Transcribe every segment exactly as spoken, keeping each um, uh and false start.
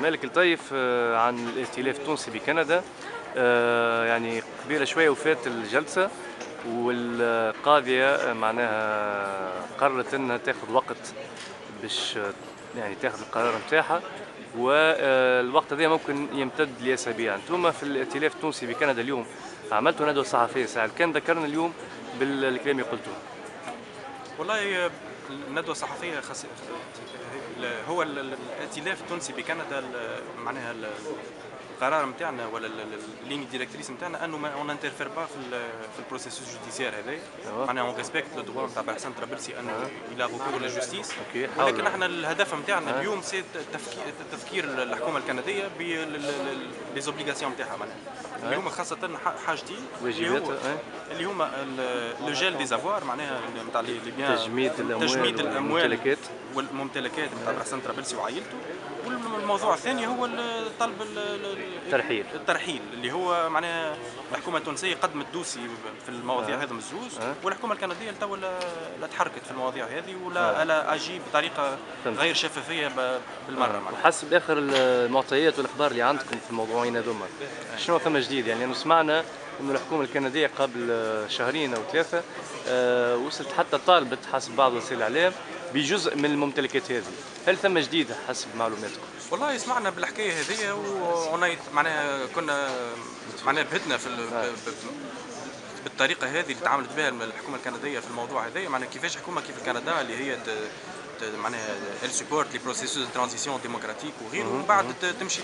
مالك لطيف آه، عن الائتلاف التونسي بكندا. آه، يعني قبيله شويه وفات الجلسه، والقاضيه آه، معناها قررت انها تاخذ وقت باش آه، يعني تاخذ القرار نتاعها، والوقت هذا ممكن يمتد لاسابيع. انتم في الائتلاف التونسي بكندا اليوم عملتوا ندوه صحفيه ساعه، كان ذكرنا اليوم بالكلام اللي قلتوه. والله الندوة الصحفية خس... هو الائتلاف التونسي بكندا معناها القرار نتاعنا ولا الليني ديريكتريس نتاعنا انه ما اون انترفير با في في البروسيسوس جوديسيير هذا، معناها اون ريسبكت لو دوفوار نتاع بحسن طرابلسي انه الى ريكور لا جوستيس. ولكن احنا الهدف نتاعنا اليوم سي تفكير الحكومه الكنديه بلي زوبليغاسيون نتاعها، معناها اليوم خاصه حاجتين اللي هو اللي هما لو جيل دي زافوار، معناها نتاع لي بيان تجميد الاموال تجميد الاموال والممتلكات والممتلكات نتاع بحسن طرابلسي وعائلته. والموضوع الثاني هو طلب الترحيل الترحيل اللي هو معناها الحكومه التونسيه قدمت دوسي في المواضيع هذه الزوز، أه. والحكومه الكنديه تو لا تحركت في المواضيع هذه ولا أه. اجي بطريقه غير شفافيه بالمره. أه. وحسب اخر المعطيات والاخبار اللي عندكم في الموضوعين هذوما، أه. شنو ثم جديد؟ يعني أنا سمعنا انه الحكومه الكنديه قبل شهرين او ثلاثه أه وصلت حتى طالبت حسب بعض وسائل الاعلام بجزء من الممتلكات هذه، هل ثم جديد حسب معلوماتكم؟ والله سمعنا بالحكايه هذه وأنا معناها كنا معناها بهتنا في بالطريقه هذه اللي تعاملت بها الحكومه الكنديه في الموضوع هذا، معناها كيفاش حكومه كيف كندا اللي هي معناها ال سبورت لي بروسيسوس دو ترانزيسيون ديموكراتيك وغيره، ومن بعد تمشي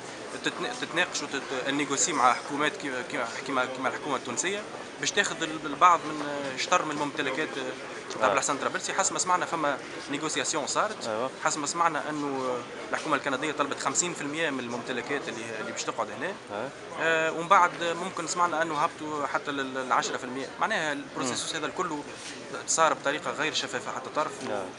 تتناقش وتنيغوسي مع حكومات كيما كيما الحكومه التونسيه باش تاخذ البعض من شطر من الممتلكات تاع بحسن طرابلسي. حسب ما سمعنا فما نيغوسياسيون صارت، حسب ما سمعنا انه الحكومه الكنديه طلبت خمسين بالمئة من الممتلكات اللي اللي باش تقعد هنا، آه ومن بعد ممكن سمعنا انه هبطوا حتى لل عشرة بالمئة. معناها البروسيسوس هذا الكل صار بطريقه غير شفافه حتى طرف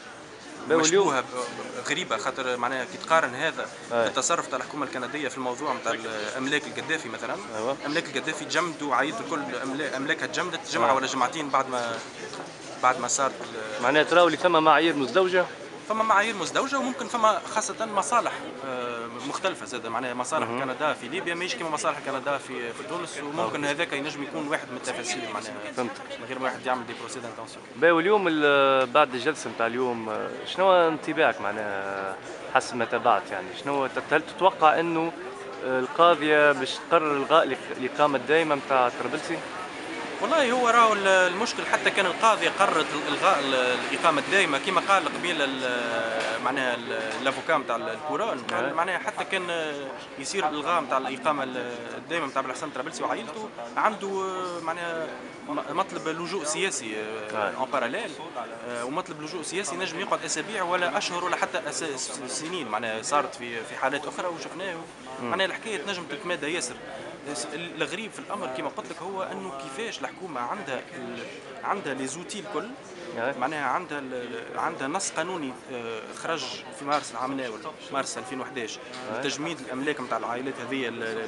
مشبوهه غريبه، خاطر معناها كي تقارن هذا بالتصرف تاع الحكومه الكنديه في الموضوع نتاع املاك القذافي مثلا. أيوة. املاك القذافي تجمدوا عائلته الكل املاكها تجمدت جمعه ولا جمعتين بعد ما بعد ما صارت معناها تراو اللي ثم معايير مزدوجه، فما معايير مزدوجه وممكن فما خاصه مصالح مختلفه زاد، معناها مصالح كندا في ليبيا ماهيش كيما مصالح كندا في في تونس، وممكن هذاك ينجم يكون واحد من التفاصيل معناها من غير ما واحد يعمل دي بروسيد انتونسيون. باهي، واليوم بعد الجلسه نتاع اليوم شنو انطباعك معناها حسب ما تابعت؟ يعني شنو هل تتوقع انه القاضيه باش تقرر الغاء الاقامه الدائمه نتاع طرابلسي؟ والله هو راهو المشكل حتى كان القاضي قررت الغاء الاقامه الدائمه كما قال قبيل معناها الافوكا نتاع الكورون، معناها حتى كان يصير الالغاء نتاع الاقامه الدائمه نتاع بحسن طرابلسي وعائلته عنده معناها مطلب لجوء سياسي اون باراليل، ومطلب لجوء سياسي نجم يقعد اسابيع ولا اشهر ولا حتى سنين، معناها صارت في في حالات اخرى وشفناه. معناها الحكايه تنجم تتمادى ياسر. الغريب في الامر كما قلت لك هو انه كيفاش الحكومه عندها عندها لي زوتي الكل، معناها عندها عندها نص قانوني خرج في مارس العام الناول مارس ألفين وأحد عشر لتجميد الاملاك نتاع العائلات هذه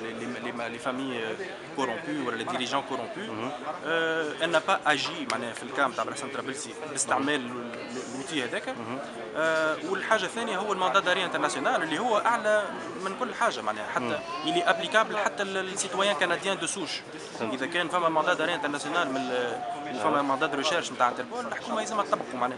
لي فامي كورومبي ولا لي ديريجون كورومبي، ان با اجي معناها في الكام تاع بحسن طرابلسي باستعمال الوتي هذاك. والحاجه الثانيه هو الماندات داري انترناسيونال اللي هو اعلى من كل حاجه، معناها حتى اللي ابليكابل حتى السيتويان كنديان دو سوش. اذا كان فما ماندات داري انترناسيونال من فما ماندات دو ريشيرش نتاع انتربول الحكومه لازم تطبقوا معناها.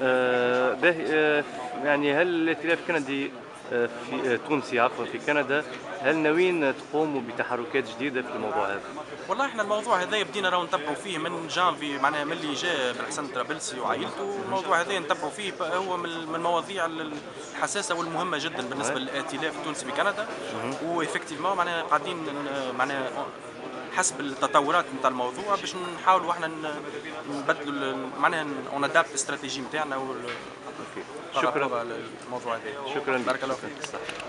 آه باهي، آه يعني هل الائتلاف الكندي آه في آه تونسي عفوا في كندا هل ناويين تقوموا بتحركات جديده في الموضوع هذا؟ والله احنا الموضوع هذا بدينا راهو نتبعوا فيه من جانفي، معناها من اللي جاء بحسن طرابلسي وعائلته. الموضوع هذا نتبعوا فيه هو من المواضيع الحساسه والمهمه جدا بالنسبه للائتلاف التونسي بكندا، وإفكتيفمون معناها قاعدين معناها حسب التطورات نتاع الموضوع باش نحاولوا احنا نبدلوا معناها اون ادابت الاستراتيجي نتاعنا. شكرا الموضوع هذا. شكرا بارك الله فيك.